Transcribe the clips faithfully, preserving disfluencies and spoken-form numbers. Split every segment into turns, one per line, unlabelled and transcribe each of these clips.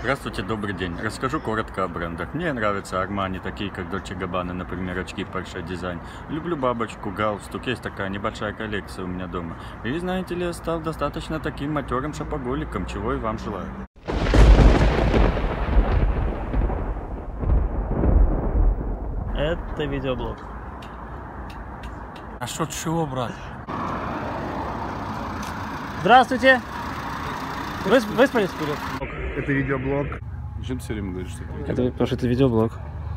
Здравствуйте, добрый день. Расскажу коротко о брендах. Мне нравятся Armani, такие как Dolce Gabbana, например, очки Porsche Design. Люблю бабочку, галстук, есть такая небольшая коллекция у меня дома. И знаете ли, я стал достаточно таким матерым шопоголиком, чего и вам желаю.
Это видеоблог.
А что чего, брат?
Здравствуйте! Вы, выспались вперед?
Это видеоблог.
Зачем ты все время говоришь, что это видеоблог?
Это, потому что это видеоблог.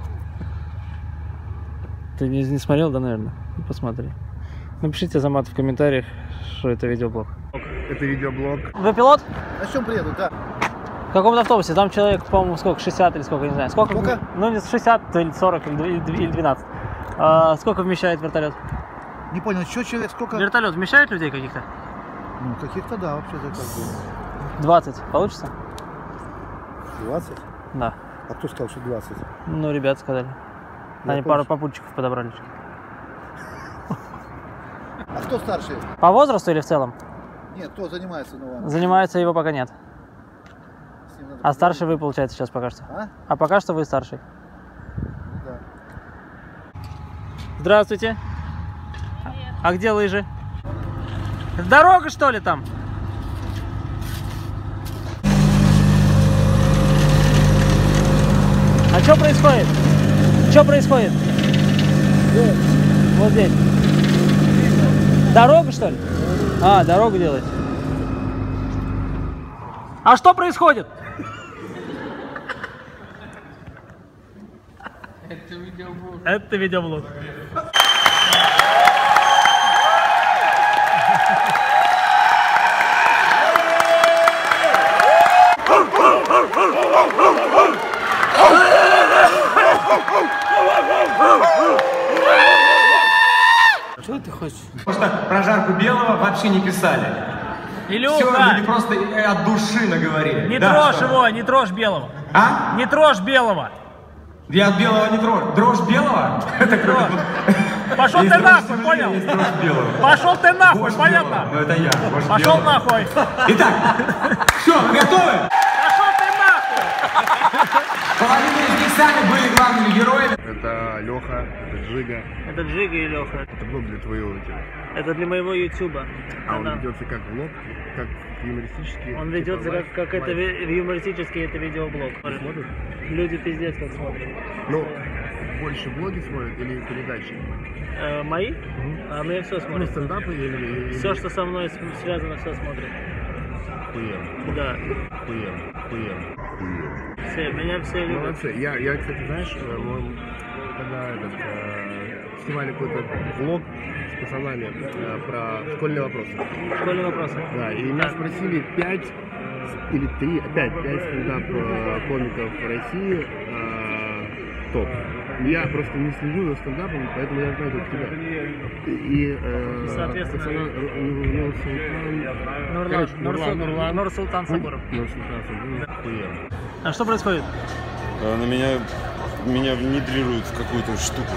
Ты не, не смотрел, да, наверное? Посмотри. Напишите Азамат в комментариях, что это видеоблог.
Это видеоблог.
Вы пилот?
На чем приедут, да?
В каком-то автобусе? Там человек, по-моему, сколько? шестьдесят или сколько, не знаю. Сколько?
Сколько?
Ну, не шестьдесят, или сорок, или двенадцать. А сколько вмещает вертолет?
Не понял, что человек, сколько?
Вертолет вмещает людей каких-то?
Ну, каких-то, да, вообще-то как бы.
двадцать. Получится?
двадцать?
Да.
А кто сказал, что двадцать?
Ну, ребята сказали.
Я
Они
понял.
пару попутчиков подобрали.
А кто старший?
По возрасту или в целом?
Нет, кто занимается, ну ладно.
Занимается его пока нет.
С ним надо
А старший вы, получается, сейчас пока что.
А?
А пока что вы старший.
Да.
Здравствуйте. А где лыжи? Дорога, что ли, там? А что происходит? Что происходит?
Вот.
Вот здесь. Дорога, что ли? А, дорогу делать. А что происходит? Это видеоблог. Это видеоблог.
Что ты хочешь?
Потому что про жарку белого вообще не писали.
Илюха!
Все, люди просто от души наговорили.
Не
Да,
трожь
что?
его, не трожь белого.
А?
Не трожь белого.
Я от белого не трожь. Дрожь белого? Это круто.
Пошел
Есть
ты
дрожь
нахуй,
сильнее,
понял?
есть дрожь белого.
Пошел ты нахуй,
Вождь
понятно?
белого. Ну это я. вождь
Пошел
белого.
нахуй.
Итак, все, вы готовы?
Пошел ты нахуй.
Половина из них сами были главными героями.
Это Леха, это Джига.
Это Джига и Леха.
Это блог для твоего видео.
Это для моего ютуба.
А он
Да.
ведется как влог, как юмористический.
Он
типа
ведется
лайф-
как, как это
лайф.
ви- юмористический, это видеоблог.
Смотришь?
Люди пиздец как смотрят.
Ну, больше блоги смотрят или передачи?
Э, мои? А мне все
Ну,
смотрят.
стендапы или... или-
Все, что со мной с- связано, все смотрят.
Хуем,
Да.
хуем, хуем, хуем.
Все, меня все любят.
Молодцы. Я, я, кстати, знаешь, э, мы, когда этот, э, снимали какой-то влог с пацанами э, про школьные вопросы.
Школьные вопросы.
Да, и меня спросили пять или три, опять пять стендап-комиков России э, топ. Я просто не слежу за стендапом, поэтому я знаю только тебя. И, э,
Соответственно,
пацана, Нур Султан...
Нурлан,
Короче,
Нурсул-
Нурлан, Нурлан.
Нурсултан Сабуров.
Нур Султан Сабуров. Хуем.
А что происходит?
На меня, меня внедрируют в какую-то штуку.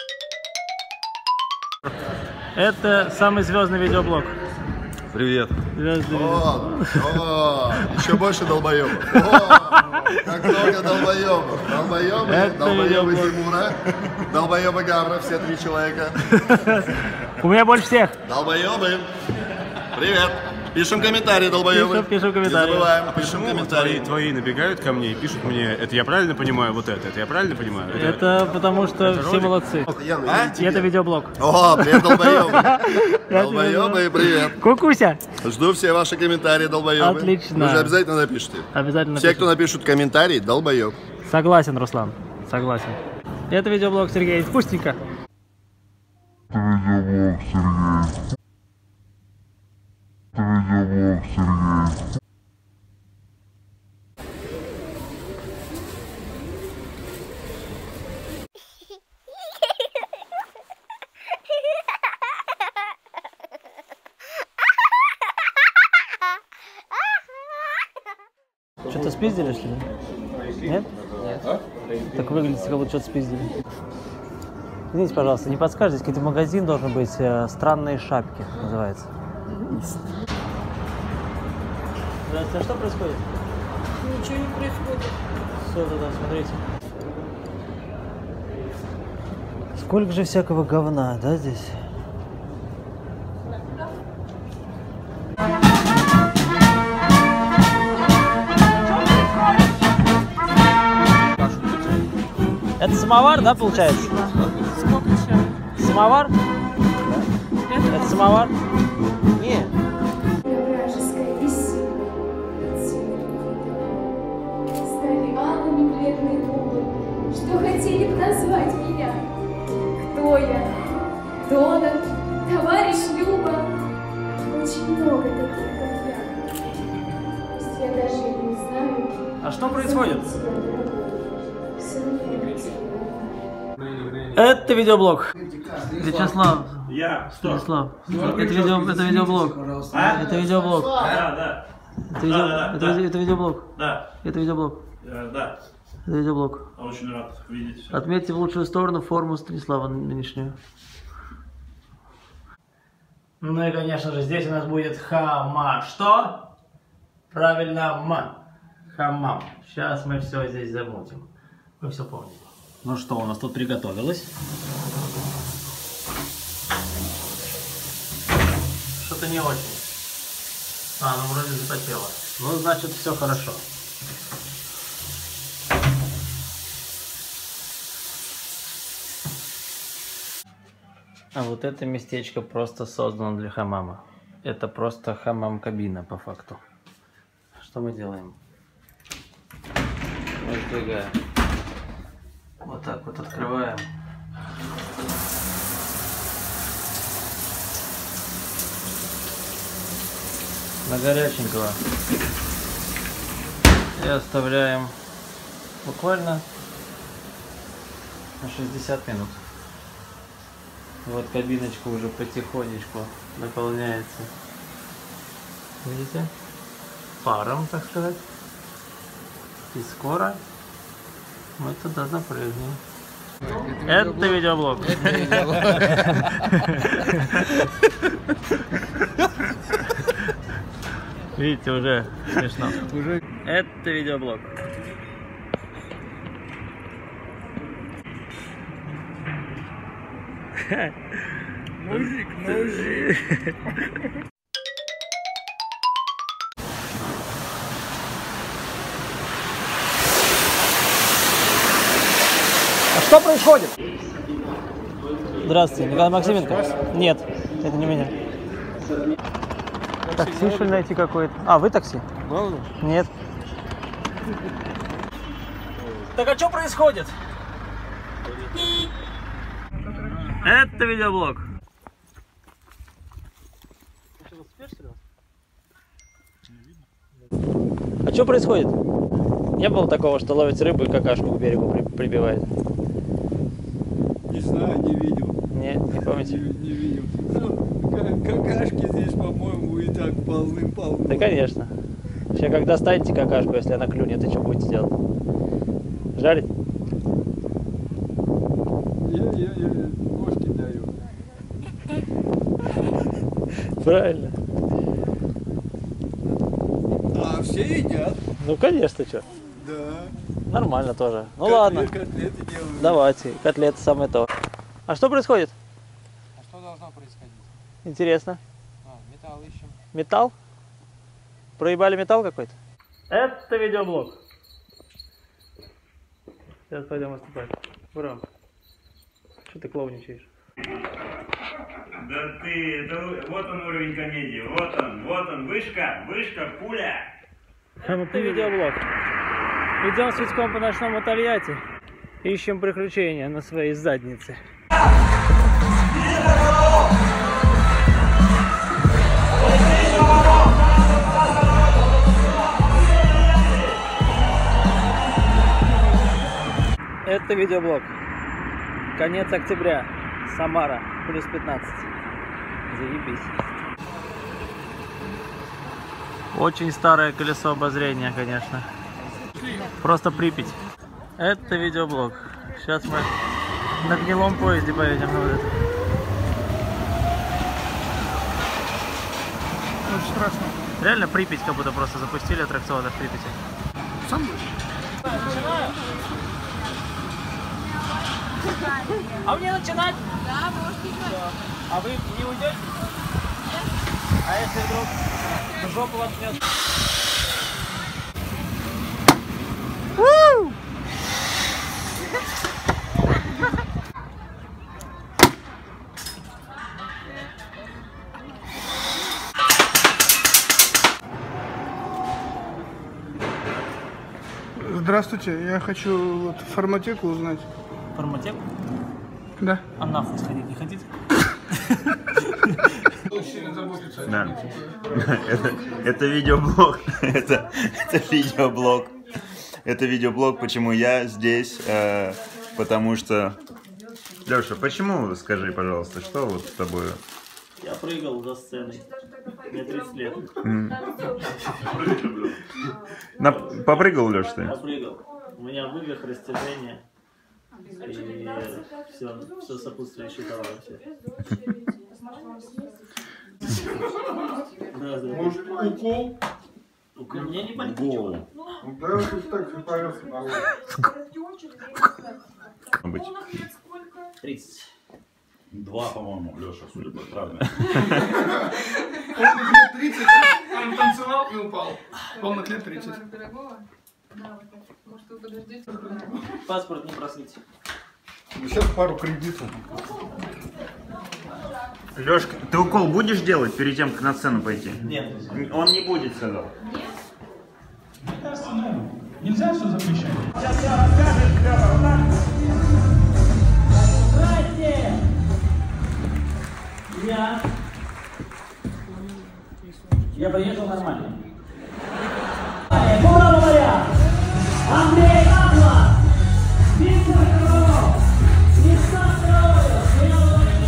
Это самый звездный видеоблог.
Привет.
Звездный
О, о, еще больше долбоебов. О, как много долбоебов. Долбоебы,
Это
долбоебы
видеоблог.
Тимура, долбоебы Гавра, все три человека.
У меня больше всех.
Долбоебы. Привет. Пишем комментарии, долбоебы.
Пишем, пишем комментарии.
Не забываем, пишем
Почему твои,
комментарии.
твои набегают ко мне и пишут мне, это я правильно понимаю, вот это, это я правильно понимаю?
Это потому что
это
все
ролик?
молодцы.
А?
И это видеоблог.
О, привет, долбоебы. Долбоебы, привет.
Кукуся.
Жду все ваши комментарии, долбоебы.
Отлично.
Вы же обязательно напишите.
Обязательно
Все,
напишите.
кто напишут комментарий, долбоеб.
Согласен, Руслан. Согласен. Это видеоблог Сергей. Вкусненько. Что-то спиздили, что ли? Нет? Нет. Так выглядит, как будто что-то спиздили. Извините, пожалуйста, не подскажете, какой-то магазин должен быть, э, «Странные шапки» называется. Здравствуйте, а что происходит?
Ничего не происходит.
Все туда, смотрите. Сколько же всякого говна, да, здесь? Это самовар, да, получается?
Сколько чая?
Самовар? Это самовар? Нет.
Вражеское веселье стали алыми бледные губы, что хотели бы назвать меня. Кто я? Дона, товарищ Люба. Очень много таких, как я. Пусть я даже и не знаю.
А что происходит?
Все равно.
Это видеоблог. Вячеслав. Я. Вячеслав. Это видео, это видеоблог. А? Это видеоблог.
Да, да.
Это, видео,
да, да,
это,
да.
это, это видеоблог.
Да.
Это видеоблог.
Э, да.
Это видеоблог.
Очень рад видеть.
Отметьте в лучшую сторону форму Станислава нынешнюю. Ну и, конечно же, здесь у нас будет хама. Что? Правильно, м. Хамам. Сейчас мы все здесь замутим. Вы все помните. Ну что, у нас тут приготовилось. Что-то не очень. А, ну вроде запотело. Ну, значит, все хорошо. А вот это местечко просто создано для хамама. Это просто хамам-кабина по факту. Что мы делаем? Мы сдвигаем. Вот так вот открываем. На горяченького. И оставляем буквально на шестьдесят минут. Вот кабиночка уже потихонечку наполняется. Видите? Паром, так сказать. И скоро мы туда запрыгнем. Это видеоблог. Видите, уже смешно. Это видеоблог.
Мужик, мужик.
А что происходит? Здравствуйте, Николай Максименко? Нет, это не меня. Такси, что ли, найти какое-то? А, вы такси? Нет. Так а что происходит? Это видеоблог. А что происходит? Не было такого, что ловит рыбу и какашку к берегу при прибивает?
Не знаю, не видел.
Нет, не помните?
Не, не видел. Ну, какашки здесь, по-моему, и так полны-полны.
Да, конечно. Сейчас как достанете какашку, если она клюнет, и что будете делать? Жарить?
Я, я, я ножки даю.
Правильно.
А все едят.
Ну, конечно, что.
Да.
Нормально тоже. Ну
Котлет,
ладно.
Котлеты делают.
Давайте, котлеты самое то. А что происходит?
А что должно происходить?
Интересно.
А, металл ищем.
Металл? Проебали металл какой-то? Это видеоблог. Сейчас пойдем выступать. Ура. Что ты клоуничаешь?
Да ты, это вот он уровень комедии, вот он, вот он, вышка, вышка, пуля.
Это видеоблог. Идем с Витьком по ночному Тольятти. Ищем приключения на своей заднице. Это видеоблог. Конец октября. Самара. Плюс пятнадцать. Заебись. Очень старое колесо обозрения, конечно. Просто Припять. Это видеоблог. Сейчас мы на гнилом поезде поедем на вот это. Очень страшно. Реально Припять как будто просто запустили аттракционы в Припяти.
Сам будешь?
Начинаю? А мне начинать?
Да, можете начинать.
А вы не уйдете? А если вдруг в жопу воткнет?
Здравствуйте, я хочу вот форматеку узнать.
Форматеку?
Да.
А нахуй сходить не хотите?
Да. Это, это видеоблог. Это, это видеоблог. Это видеоблог, почему я здесь. Э, потому что... Леша, почему, скажи, пожалуйста, что вот с тобой?
Я прыгал за сценой. Мне тридцать лет.
Mm. На... Попрыгал, Леш, ты?
Попрыгал. У меня вывих, растяжение. И все, все сопутствующие товары.
Может, укол?
Укол? Мне не болит ничего.
Да, тут так же повелся на
Быть.
тридцать.
Два, по-моему, Леша, судя по правильно.
Полных лет тридцать, он танцевал и упал. Полных лет тридцать.
Может, вы подождите?
Паспорт не просите.
Сейчас пару кредитов.
Лешка, ты укол будешь делать перед тем, как на сцену пойти?
Нет.
Он не будет, сказал.
Нельзя все запрещать.
Сейчас я расскажу, Лёха, вот так. Здрасте! Я... Я поехал нормально. Ура, моря! Андрей Павлов! Виктор Крылов! Александр Крылов! Я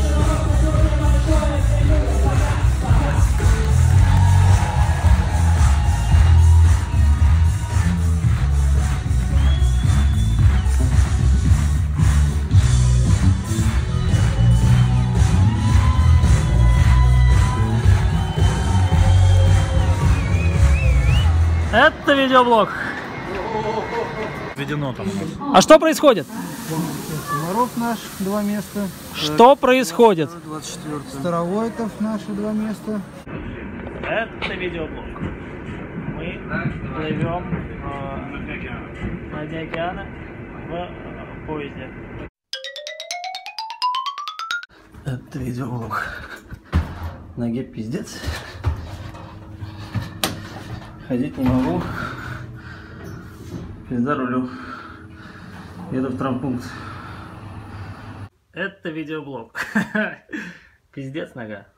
Это видеоблог.
Введено там.
А что происходит?
Комаров наш, два места.
Что происходит?
Старовойтов наши два места.
Это видеоблог. Мы плывем э, на дне океана в э, поезде. Это видеоблог. Ноге пиздец. Ходить не могу. Пизда рулю. Еду в травмпункт. Это видеоблог. Пиздец нога.